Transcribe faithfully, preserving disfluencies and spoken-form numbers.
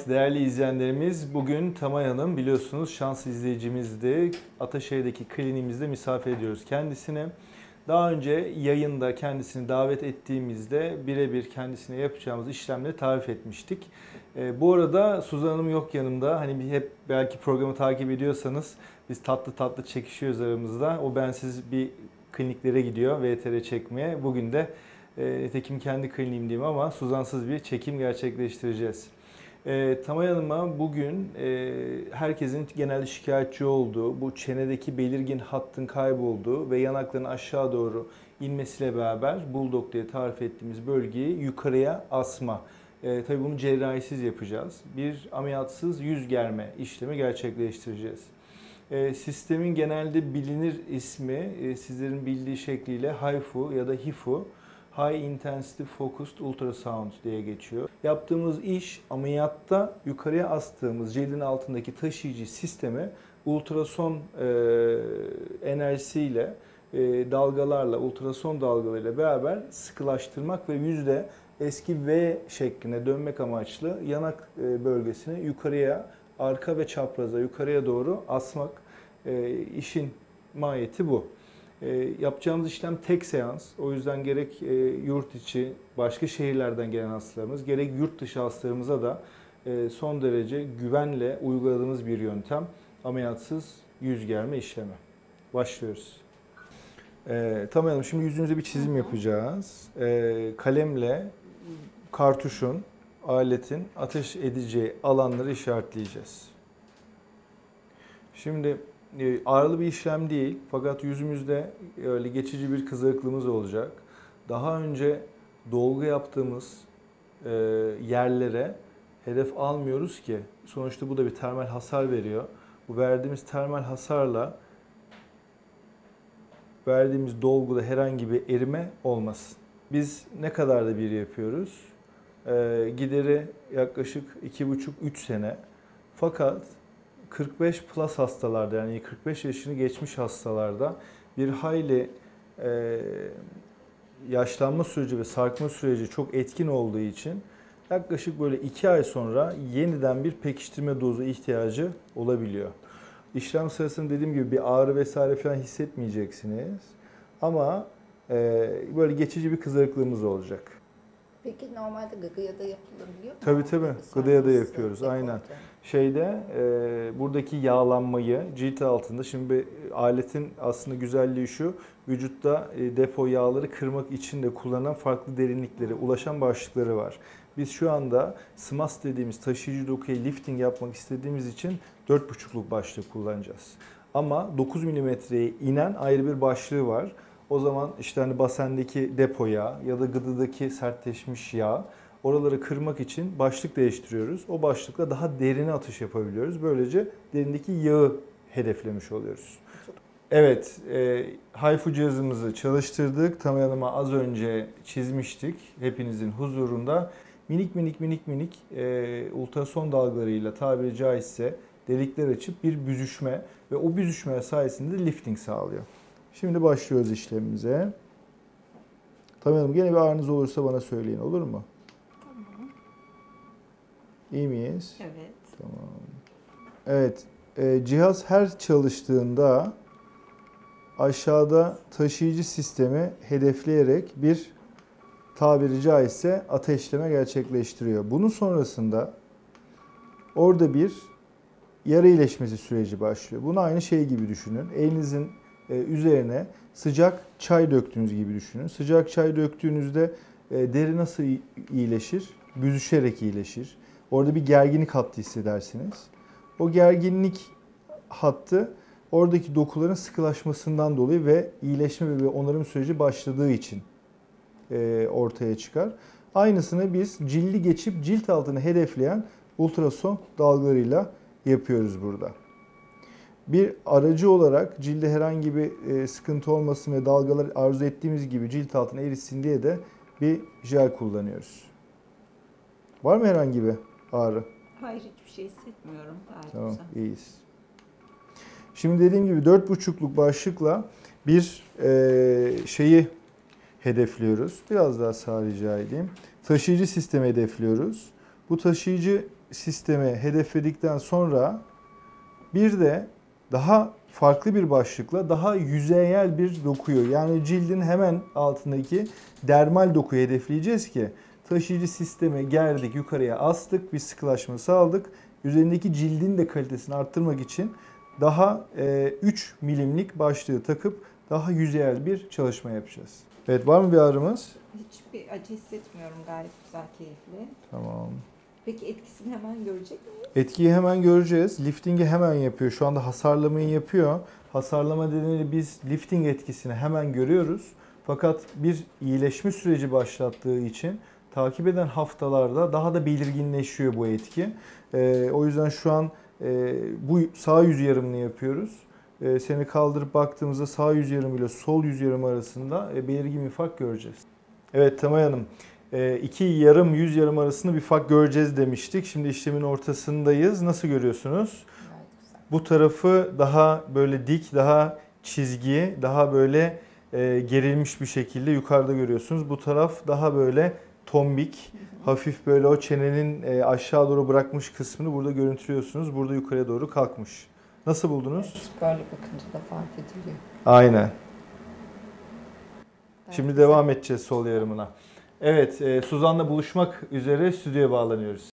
Evet değerli izleyenlerimiz, bugün Tamay Hanım biliyorsunuz şans izleyicimizdi. Ataşehir'deki kliniğimizde misafir ediyoruz kendisine. Daha önce yayında kendisini davet ettiğimizde birebir kendisine yapacağımız işlemleri tarif etmiştik. Ee, bu arada Suzan Hanım yok yanımda. Hani hep belki programı takip ediyorsanız biz tatlı tatlı çekişiyoruz aramızda. O bensiz bir kliniklere gidiyor V T R çekmeye. Bugün de e, nitekim kendi kliniğimdeyim ama Suzansız bir çekim gerçekleştireceğiz. E, Tamay Hanım'a bugün e, herkesin genelde şikayetçi olduğu, bu çenedeki belirgin hattın kaybolduğu ve yanakların aşağı doğru inmesiyle beraber bulldog diye tarif ettiğimiz bölgeyi yukarıya asma. E, tabii bunu cerrahisiz yapacağız. Bir ameliyatsız yüz germe işlemi gerçekleştireceğiz. E, sistemin genelde bilinir ismi e, sizlerin bildiği şekliyle HIFU ya da HIFU. High Intensity Focused Ultrasound diye geçiyor. Yaptığımız iş ameliyatta yukarıya astığımız cildin altındaki taşıyıcı sistemi ultrason e, enerjisiyle, e, dalgalarla, ultrason dalgalarıyla beraber sıkılaştırmak ve yüzde eski V şekline dönmek amaçlı yanak e, bölgesini yukarıya, arka ve çapraza yukarıya doğru asmak. E, işin mahiyeti bu. E, yapacağımız işlem tek seans. O yüzden gerek e, yurt içi, başka şehirlerden gelen hastalarımız, gerek yurt dışı hastalarımıza da e, son derece güvenle uyguladığımız bir yöntem. Ameliyatsız yüz germe işlemi. Başlıyoruz. E, tamam, şimdi yüzünüze bir çizim yapacağız. E, kalemle kartuşun, aletin ateş edeceği alanları işaretleyeceğiz. Şimdi ağırlı bir işlem değil fakat yüzümüzde öyle geçici bir kızarıklığımız olacak. Daha önce dolgu yaptığımız yerlere hedef almıyoruz ki sonuçta bu da bir termal hasar veriyor. Bu verdiğimiz termal hasarla verdiğimiz dolguda herhangi bir erime olmasın. Biz ne kadar da bir yapıyoruz? Gideri yaklaşık iki buçuk üç sene fakat kırk beş plus hastalarda yani kırk beş yaşını geçmiş hastalarda bir hayli e, yaşlanma süreci ve sarkma süreci çok etkin olduğu için yaklaşık böyle iki ay sonra yeniden bir pekiştirme dozu ihtiyacı olabiliyor. İşlem sırasında dediğim gibi bir ağrı vesaire falan hissetmeyeceksiniz ama e, böyle geçici bir kızarıklığımız olacak. Peki normalde gıgıya da yapılabiliyor mu? Tabii tabii. Gıdaya da yapıyoruz. Aynen. Şeyde e, buradaki yağlanmayı cilt altında, şimdi aletin aslında güzelliği şu, vücutta e, depo yağları kırmak için de kullanılan farklı derinliklere ulaşan başlıkları var. Biz şu anda S M A S dediğimiz taşıyıcı dokuya lifting yapmak istediğimiz için dört buçukluk başlık kullanacağız. Ama dokuz milimetreye inen ayrı bir başlığı var. O zaman işte hani basendeki depo yağ ya da gıdadaki sertleşmiş yağ, oraları kırmak için başlık değiştiriyoruz. O başlıkla daha derine atış yapabiliyoruz. Böylece derindeki yağı hedeflemiş oluyoruz. Evet, e, HIFU cihazımızı çalıştırdık. Tamay Hanım'a az önce çizmiştik hepinizin huzurunda. Minik minik minik minik e, ultrason dalgalarıyla tabiri caizse delikler açıp bir büzüşme ve o büzüşme sayesinde lifting sağlıyor. Şimdi başlıyoruz işlemimize. Tamam Hanım, gene bir ağrınız olursa bana söyleyin, olur mu? Tamam. İyi miyiz? Evet. Tamam. Evet, e, cihaz her çalıştığında aşağıda taşıyıcı sistemi hedefleyerek bir tabiri caizse ateşleme gerçekleştiriyor. Bunun sonrasında orada bir yara iyileşmesi süreci başlıyor. Bunu aynı şey gibi düşünün. Elinizin üzerine sıcak çay döktüğünüz gibi düşünün. Sıcak çay döktüğünüzde deri nasıl iyileşir? Büzüşerek iyileşir. Orada bir gerginlik hattı hissedersiniz. O gerginlik hattı oradaki dokuların sıkılaşmasından dolayı ve iyileşme ve onarım süreci başladığı için ortaya çıkar. Aynısını biz cildi geçip cilt altını hedefleyen ultrason dalgalarıyla yapıyoruz burada. Bir aracı olarak cilde herhangi bir sıkıntı olmasın ve dalgalar arzu ettiğimiz gibi cilt altına erişsin diye de bir jel kullanıyoruz. Var mı herhangi bir ağrı? Hayır, hiçbir şey hissetmiyorum. Gayet Tamam, güzel. iyiyiz. Şimdi dediğim gibi dört buçukluk başlıkla bir e, şeyi hedefliyoruz. Biraz daha sağ rica edeyim. Taşıyıcı sistemi hedefliyoruz. Bu taşıyıcı sistemi hedefledikten sonra bir de daha farklı bir başlıkla daha yüzeyel bir dokuyu, yani cildin hemen altındaki dermal dokuyu hedefleyeceğiz ki taşıyıcı sistemi gerdik, yukarıya astık, bir sıkılaşma sağladık. Üzerindeki cildin de kalitesini arttırmak için daha üç milimlik başlığı takıp daha yüzeyel bir çalışma yapacağız. Evet, var mı bir ağrımız? Hiçbir acı hissetmiyorum. Gayet güzel, keyifli. Tamam. Peki etkisini hemen görecek miyiz? Etkiyi hemen göreceğiz. Lifting'i hemen yapıyor. Şu anda hasarlamayı yapıyor. Hasarlama nedeniyle biz lifting etkisini hemen görüyoruz. Fakat bir iyileşme süreci başlattığı için takip eden haftalarda daha da belirginleşiyor bu etki. Ee, o yüzden şu an e, bu sağ yüz yarımını yapıyoruz. E, seni kaldırıp baktığımızda sağ yüz yarım ile sol yüz yarım arasında e, belirgin bir fark göreceğiz. Evet Tamay Hanım, e, iki yarım yüz yarım arasında bir fark göreceğiz demiştik. Şimdi işlemin ortasındayız. Nasıl görüyorsunuz? Gayet güzel. Bu tarafı daha böyle dik, daha çizgi, daha böyle e, gerilmiş bir şekilde yukarıda görüyorsunuz. Bu taraf daha böyle tombik, hafif böyle o çenenin e, aşağı doğru bırakmış kısmını burada görüntülüyorsunuz. Burada yukarıya doğru kalkmış. Nasıl buldunuz? Evet, böyle bakınca da fark ediliyor. Aynen. Gayet Şimdi güzel. devam edeceğiz sol yarımına. Evet, e, Suzan'la buluşmak üzere stüdyoya bağlanıyoruz.